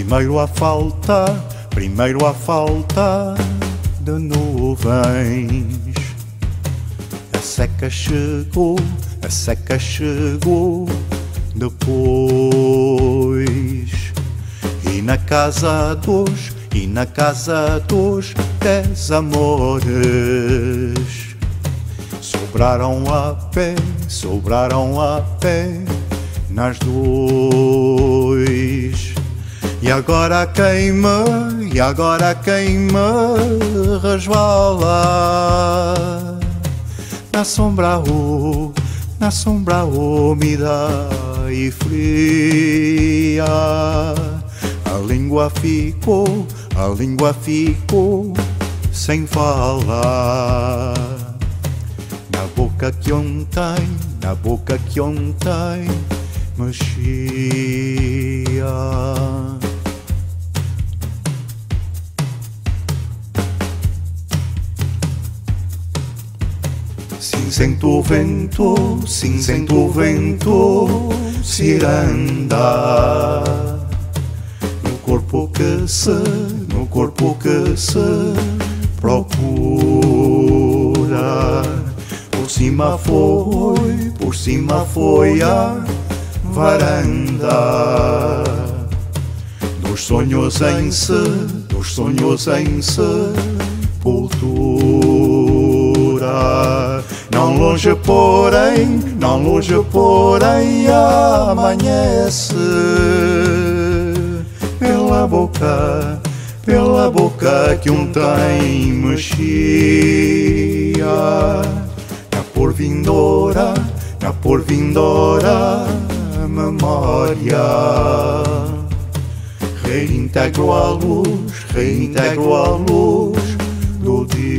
primeiro a falta de nuvens. A seca chegou depois. E na casa dos 10 amores sobraram a pé nas dois. E agora quem me resvala na sombra úmida e fria. A língua ficou sem falar. Na boca que ontem mexia. Cinzento o vento, ciranda no corpo que se procura. Por cima foi a varanda dos sonhos em sepultura. Não longe porém amanhece pela boca que ontem mexia. Na por vindoura memória reintegro a luz do dia.